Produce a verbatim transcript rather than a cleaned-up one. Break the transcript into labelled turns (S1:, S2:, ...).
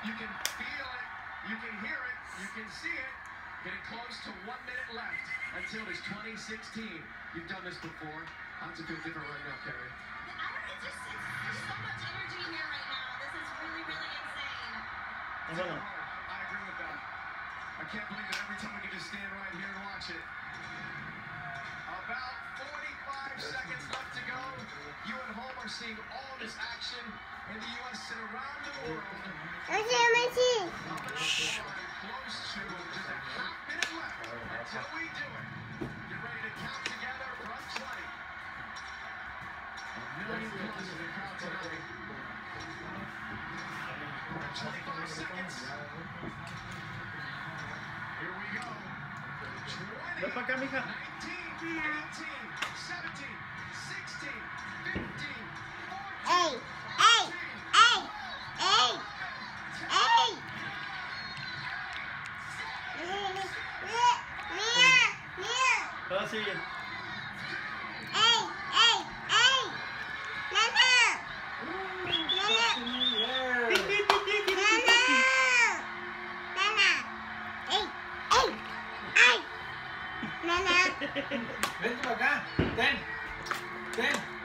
S1: You can feel it. You can hear it. You can see it. Getting close to one minute left until it's twenty sixteen. You've done this before. How does it feel different right now, Carrie?
S2: I don't, it's just, it's, there's so much energy in here right now. This is really, really insane.
S1: I, I agree with that. I can't believe that every time we can just stand right here and watch it. About forty-five seconds left to go. You at home are seeing all this action in the U S and around the world.
S3: Where's your machine?
S1: Close to just a half minute left until we do it. Get ready to count together from twenty. A million plus in the crowd tonight. twenty-five seconds. Here we go. twenty, nineteen, eighteen, seventeen, sixteen, fifteen,
S3: Hey,
S1: fourteen,
S3: hey, hey, hey, hey. Mia, Mia.
S4: Ahora sí.
S3: Hey, hey, hey. Nana. Nana. Nana. Nana. Hey, hey, hey. Nana.
S4: Ven para acá. Ten. Ten.